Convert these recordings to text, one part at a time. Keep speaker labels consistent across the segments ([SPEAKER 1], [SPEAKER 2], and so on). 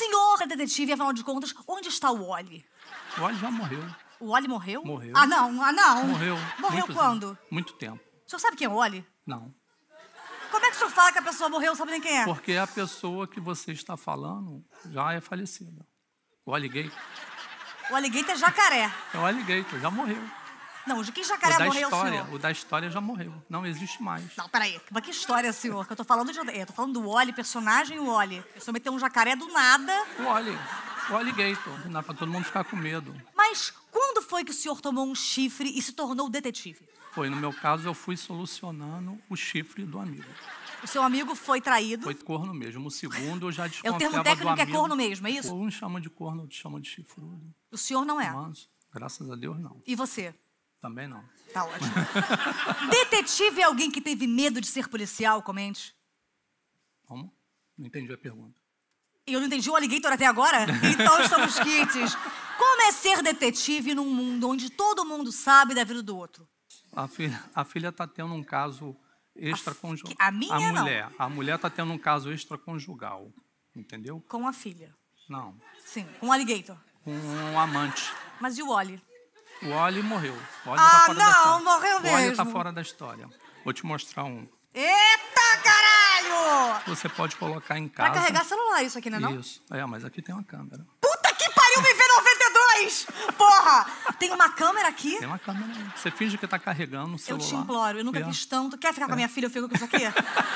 [SPEAKER 1] Senhor detetive, afinal de contas, onde está o Wally?
[SPEAKER 2] O Wally já morreu.
[SPEAKER 1] O Wally morreu?
[SPEAKER 2] Morreu.
[SPEAKER 1] Ah, não.
[SPEAKER 2] Morreu.
[SPEAKER 1] Morreu quando?
[SPEAKER 2] Muito tempo.
[SPEAKER 1] O senhor sabe quem é o Wally?
[SPEAKER 2] Não.
[SPEAKER 1] Como é que o senhor fala que a pessoa morreu, não sabe nem quem é?
[SPEAKER 2] Porque a pessoa que você está falando já é falecida. O alligator.
[SPEAKER 1] O alligator é jacaré.
[SPEAKER 2] É o alligator, já morreu.
[SPEAKER 1] Não, de que jacaré morreu, senhor?
[SPEAKER 2] O da história já morreu. Não existe mais.
[SPEAKER 1] Não, peraí. Mas que história, senhor? Que eu tô falando eu tô falando do Wally, personagem Wally. O senhor meteu um jacaré do nada.
[SPEAKER 2] O alligator. Não dá pra todo mundo ficar com medo.
[SPEAKER 1] Mas quando foi que o senhor tomou um chifre e se tornou detetive?
[SPEAKER 2] Foi, no meu caso, eu fui solucionando o chifre do amigo.
[SPEAKER 1] O seu amigo foi traído?
[SPEAKER 2] Foi corno mesmo. O segundo eu já
[SPEAKER 1] É o
[SPEAKER 2] desconfiava
[SPEAKER 1] termo
[SPEAKER 2] do
[SPEAKER 1] técnico
[SPEAKER 2] amigo.
[SPEAKER 1] é corno mesmo, é isso?
[SPEAKER 2] Uns chamam de corno, outros chamam de chifrudo.
[SPEAKER 1] O senhor não é?
[SPEAKER 2] Manso. Graças a Deus, não.
[SPEAKER 1] E você?
[SPEAKER 2] Também não.
[SPEAKER 1] Tá ótimo. Detetive é alguém que teve medo de ser policial? Comente.
[SPEAKER 2] Como? Não entendi a pergunta.
[SPEAKER 1] Eu não entendi o alligator até agora? Então estamos quites. Como é ser detetive num mundo onde todo mundo sabe da vida do outro?
[SPEAKER 2] A filha tá tendo um caso extraconjugal.
[SPEAKER 1] A minha, não.
[SPEAKER 2] A mulher tá tendo um caso extraconjugal. Entendeu?
[SPEAKER 1] Com a filha?
[SPEAKER 2] Não.
[SPEAKER 1] Sim, com o alligator.
[SPEAKER 2] Com um amante.
[SPEAKER 1] Mas e o Wally?
[SPEAKER 2] O Wally morreu. O Wally tá fora da história.
[SPEAKER 1] Morreu mesmo.
[SPEAKER 2] O Wally tá fora da história. Vou te mostrar um.
[SPEAKER 1] Eita, caralho!
[SPEAKER 2] Você pode colocar em casa.
[SPEAKER 1] Pra carregar celular isso aqui, né, não?
[SPEAKER 2] Isso. É, mas aqui tem uma câmera.
[SPEAKER 1] Puta que pariu, me vê 92! Porra! Tem uma câmera aqui?
[SPEAKER 2] Tem uma câmera aí. Você finge que tá carregando o celular.
[SPEAKER 1] Eu te imploro, eu nunca quis tanto. Quer ficar com a minha filha? Eu fico com isso aqui?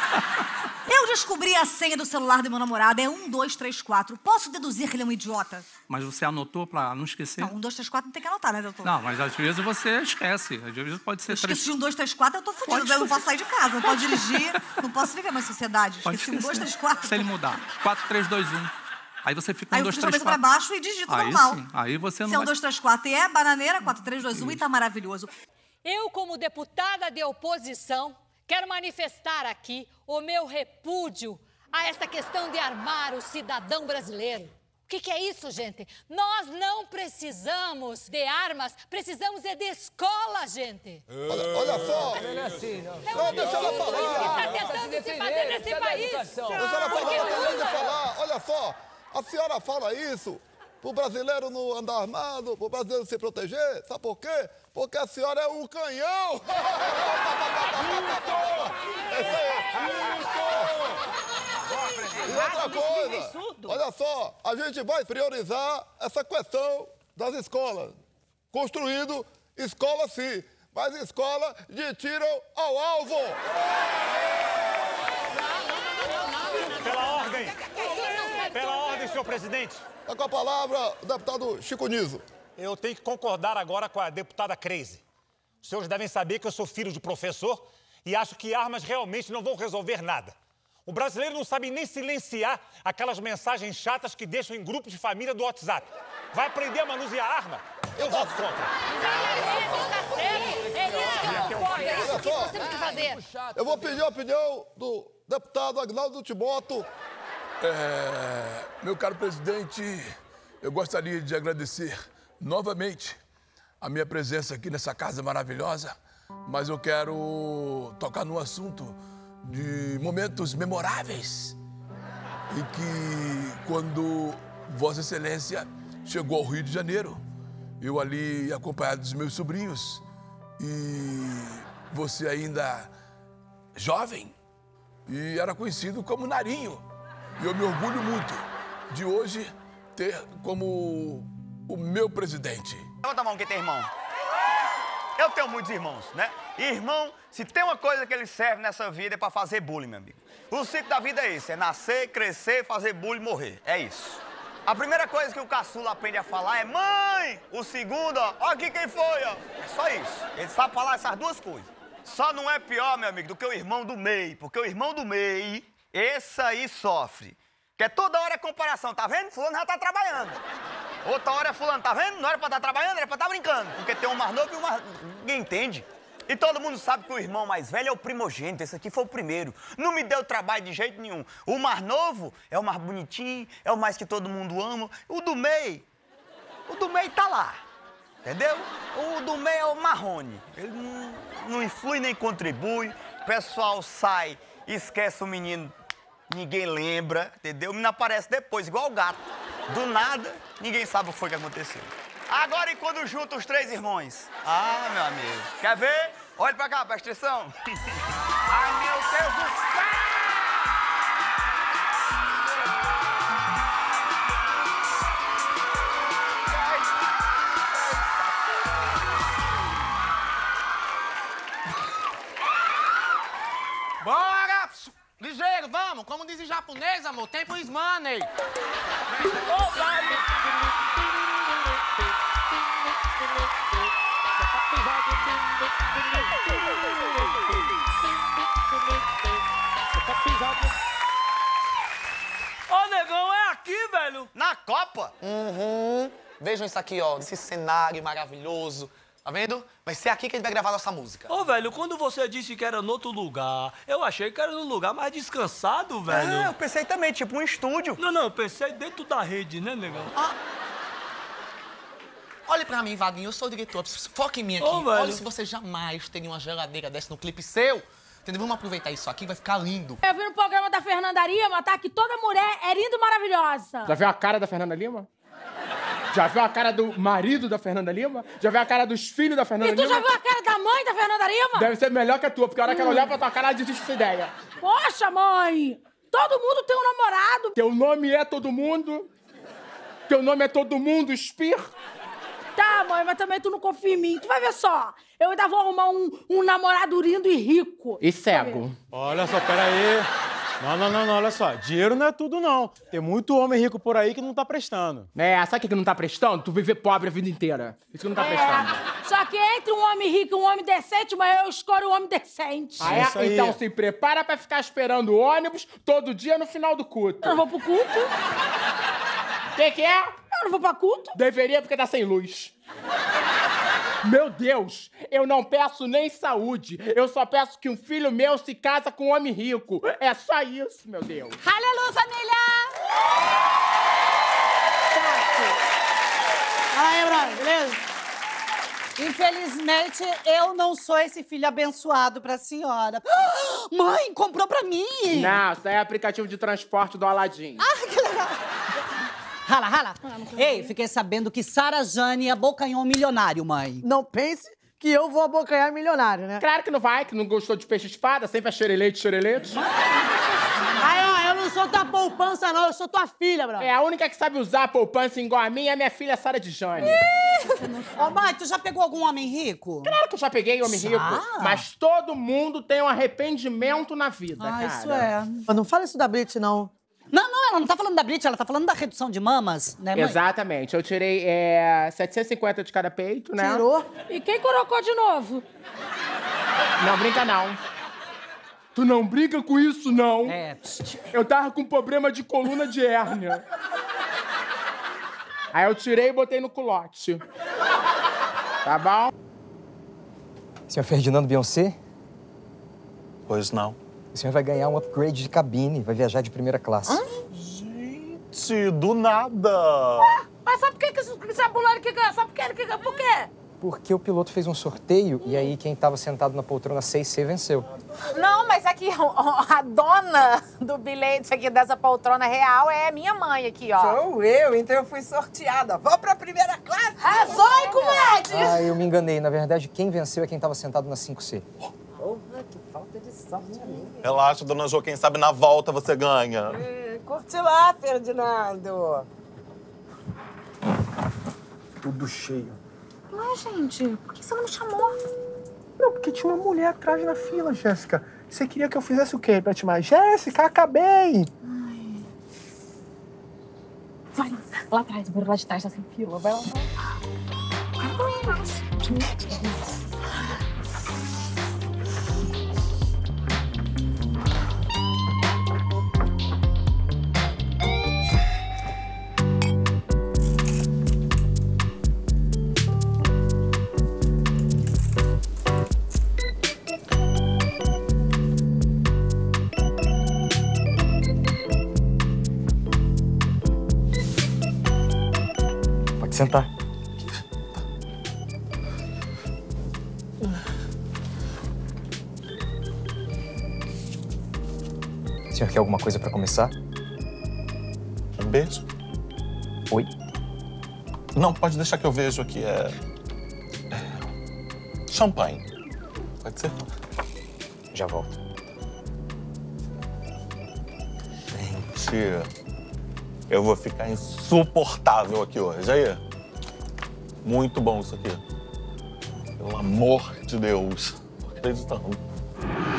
[SPEAKER 1] Eu descobri a senha do celular do meu namorado. É 1234. Posso deduzir que ele é um idiota?
[SPEAKER 2] Mas você anotou pra não esquecer?
[SPEAKER 1] Não, 1234 não tem que anotar, né, doutor?
[SPEAKER 2] Não, mas às vezes você esquece. Às vezes pode ser...
[SPEAKER 1] Eu esqueci de 1234, eu tô fudido. Eu não posso sair de casa, não posso dirigir, não posso viver na sociedade. Esqueci 1234.
[SPEAKER 2] Se ele mudar. 4321. Aí você fica
[SPEAKER 1] Aí
[SPEAKER 2] um
[SPEAKER 1] eu
[SPEAKER 2] 2,
[SPEAKER 1] fico de
[SPEAKER 2] 3,
[SPEAKER 1] cabeça pra
[SPEAKER 2] 4.
[SPEAKER 1] baixo e digito
[SPEAKER 2] Aí
[SPEAKER 1] normal.
[SPEAKER 2] sim. Aí você não
[SPEAKER 1] Se é
[SPEAKER 2] vai...
[SPEAKER 1] 1234 e é bananeira, 4321 e tá maravilhoso.
[SPEAKER 3] Eu, como deputada de oposição, quero manifestar aqui o meu repúdio a esta questão de armar o cidadão brasileiro. O que é isso, gente? Nós não precisamos de armas, precisamos de escola, gente.
[SPEAKER 4] Olha só! Não, deixa ela falar!
[SPEAKER 3] O que está tentando se fazer nesse país?
[SPEAKER 4] Deixa ela falar, deixa ela falar! Olha só! A senhora fala isso pro brasileiro não andar armado, pro brasileiro se proteger. Sabe por quê? Porque a senhora é um canhão! E outra coisa, olha só, a gente vai priorizar essa questão das escolas. Construindo escola sim, mas escola de tiro ao alvo.
[SPEAKER 5] Pela ordem, senhor presidente.
[SPEAKER 4] Está com a palavra o deputado Chico Niso.
[SPEAKER 5] Eu tenho que concordar agora com a deputada Crazy. Os senhores devem saber que eu sou filho de professor e acho que armas realmente não vão resolver nada. O brasileiro não sabe nem silenciar aquelas mensagens chatas que deixam em grupos de família do WhatsApp. Vai aprender a manusear arma? Eu voto contra.
[SPEAKER 3] Tá certo, é isso que eu concordo, é isso que nós temos que fazer.
[SPEAKER 4] Eu vou pedir a opinião do deputado Agnaldo Timóteo.
[SPEAKER 6] Meu caro presidente, eu gostaria de agradecer novamente a minha presença aqui nessa casa maravilhosa, mas eu quero tocar no assunto de momentos memoráveis e que quando Vossa Excelência chegou ao Rio de Janeiro, eu ali acompanhado dos meus sobrinhos e você ainda jovem e era conhecido como Narinho. E eu me orgulho muito de hoje ter como o meu presidente.
[SPEAKER 7] Levanta a mão quem tem irmão. Eu tenho muitos irmãos, né? E irmão, se tem uma coisa que ele serve nessa vida é pra fazer bullying, meu amigo. O ciclo da vida é esse, é nascer, crescer, fazer bullying, morrer. É isso. A primeira coisa que o caçula aprende a falar é mãe. O segundo, ó aqui quem foi, ó. É só isso. Ele sabe falar essas duas coisas. Só não é pior, meu amigo, do que o irmão do meio. Porque o irmão do meio, esse aí sofre. Porque toda hora é comparação, tá vendo? Fulano já tá trabalhando. Outra hora é fulano, tá vendo? Não era pra estar trabalhando, era pra estar brincando. Porque tem um mais novo e um mais... Ninguém entende. E todo mundo sabe que o irmão mais velho é o primogênito. Esse aqui foi o primeiro. Não me deu trabalho de jeito nenhum. O mais novo é o mais bonitinho, é o mais que todo mundo ama. O do meio tá lá. Entendeu? O do meio é o marrone. Ele não influi nem contribui. O pessoal sai, esquece o menino ninguém lembra, entendeu? O menino aparece depois, igual o gato. Do nada, ninguém sabe o que foi que aconteceu. Agora, e quando junta os 3 irmãos? Ah, meu amigo. Quer ver? Olha pra cá, presta atenção. Ai, meu Deus do céu!
[SPEAKER 8] Bora! Ligeiro, vamos! Como diz em japonês, amor, tempo is money!
[SPEAKER 9] Ô, negão, é aqui, velho?
[SPEAKER 7] Na Copa?
[SPEAKER 8] Vejam isso aqui, ó, esse cenário maravilhoso. Tá vendo? Vai ser aqui que a gente vai gravar nossa música.
[SPEAKER 9] Ô, velho, quando você disse que era no outro lugar, eu achei que era no lugar mais descansado, velho.
[SPEAKER 7] É, eu pensei também, tipo um estúdio.
[SPEAKER 9] Não, eu pensei dentro da rede, né, negão?
[SPEAKER 8] Olha pra mim, Vaguinho, eu sou o diretor. Foca em mim aqui.
[SPEAKER 9] Ô, velho.
[SPEAKER 8] Olha, se você jamais teria uma geladeira dessa no clipe seu, entendeu? Vamos aproveitar isso aqui, vai ficar lindo.
[SPEAKER 10] Eu vi no programa da Fernanda Lima, tá? Que toda mulher é linda e maravilhosa.
[SPEAKER 11] Já viu a cara da Fernanda Lima? Já viu a cara do marido da Fernanda Lima? Já viu a cara dos filhos da Fernanda Lima?
[SPEAKER 10] E tu já viu a cara da mãe da Fernanda Lima?
[SPEAKER 11] Deve ser melhor que a tua, porque a hora que ela olhar pra tua cara, ela desiste dessa ideia.
[SPEAKER 10] Poxa, mãe! Todo mundo tem um namorado.
[SPEAKER 11] Teu nome é todo mundo? Teu nome é todo mundo, Spir?
[SPEAKER 10] Tá, mãe, mas também tu não confia em mim. Tu vai ver só. Eu ainda vou arrumar um namorado lindo e rico.
[SPEAKER 11] E cego.
[SPEAKER 12] Olha só, peraí. Não, olha só. Dinheiro não é tudo, não. Tem muito homem rico por aí que não tá prestando.
[SPEAKER 11] É, sabe o que não tá prestando? Tu viver pobre a vida inteira. Isso que não tá prestando.
[SPEAKER 10] Só que entre um homem rico e um homem decente, mas eu escolho um homem decente.
[SPEAKER 11] Ah, é?
[SPEAKER 12] Isso aí.
[SPEAKER 11] Então se prepara pra ficar esperando o ônibus todo dia no final do culto.
[SPEAKER 10] Eu não vou pro culto.
[SPEAKER 11] O que é?
[SPEAKER 10] Eu não vou pra culto.
[SPEAKER 11] Deveria porque tá sem luz. Meu Deus, eu não peço nem saúde. Eu só peço que um filho meu se casa com um homem rico. É só isso, meu Deus.
[SPEAKER 3] Aleluia, família!
[SPEAKER 13] Fala aí, brother, beleza? Infelizmente, eu não sou esse filho abençoado pra senhora. Mãe, comprou pra mim!
[SPEAKER 11] Não, isso aí é aplicativo de transporte do Aladim.
[SPEAKER 13] Ah, que legal! Rala. Ei, fiquei sabendo que Sara Jane abocanhou um milionário, mãe.
[SPEAKER 14] Não pense que eu vou abocanhar milionário, né?
[SPEAKER 11] Claro que não vai, que não gostou de peixe-espada, sempre é xerelete.
[SPEAKER 14] Aí, ó, eu não sou tua poupança, não, eu sou tua filha, bro.
[SPEAKER 11] É, a única que sabe usar a poupança igual a mim é minha filha Sara de Jane.
[SPEAKER 13] Ô, mãe, tu já pegou algum homem rico?
[SPEAKER 11] Claro que eu já peguei homem rico, mas todo mundo tem um arrependimento na vida, cara.
[SPEAKER 13] Isso é.
[SPEAKER 14] Não fala isso da Brit, não.
[SPEAKER 13] Não, ela não tá falando da Brit, ela tá falando da redução de mamas, né, mãe?
[SPEAKER 11] Exatamente. Eu tirei 750 de cada peito, né?
[SPEAKER 14] Tirou?
[SPEAKER 10] E quem colocou de novo?
[SPEAKER 11] Não brinca, não. Tu não brinca com isso, não.
[SPEAKER 13] É.
[SPEAKER 11] Eu tava com problema de coluna de hérnia. Aí eu tirei e botei no culote. Tá bom?
[SPEAKER 15] Senhor Ferdinando Beyoncé?
[SPEAKER 16] Pois não.
[SPEAKER 15] O senhor vai ganhar um upgrade de cabine, vai viajar de primeira classe.
[SPEAKER 16] Gente, do nada!
[SPEAKER 10] Mas sabe por que esse ambulante que ganha? Sabe por quê?
[SPEAKER 15] Porque o piloto fez um sorteio e aí quem estava sentado na poltrona 6C venceu.
[SPEAKER 17] Não, mas aqui, a dona do bilhete aqui dessa poltrona real é minha mãe aqui, ó.
[SPEAKER 14] Sou eu, então eu fui sorteada. Vou pra primeira classe!
[SPEAKER 17] Arrasou, hein, comadre?
[SPEAKER 15] Ah, eu me enganei. Na verdade, quem venceu é quem estava sentado na 5C.
[SPEAKER 14] Porra, que falta de sorte minha.
[SPEAKER 16] Relaxa, dona Jo, quem sabe na volta você ganha.
[SPEAKER 14] Curte lá, Ferdinando.
[SPEAKER 15] Tudo cheio.
[SPEAKER 17] Ué, gente, por que você não me chamou?
[SPEAKER 18] Não, porque tinha uma mulher atrás na fila, Jéssica. Você queria que eu fizesse o quê pra te chamar? Jéssica, acabei!
[SPEAKER 17] Vai lá atrás, lá de trás, tá sem fila. Vai lá.
[SPEAKER 15] Pode sentar. O senhor quer alguma coisa pra começar?
[SPEAKER 16] Um beijo?
[SPEAKER 15] Oi?
[SPEAKER 16] Não, pode deixar que eu vejo aqui. Champanhe. Pode ser?
[SPEAKER 15] Já volto.
[SPEAKER 16] Gente, eu vou ficar insuportável aqui hoje. Aí, muito bom isso aqui. Pelo amor de Deus. Tô acreditando.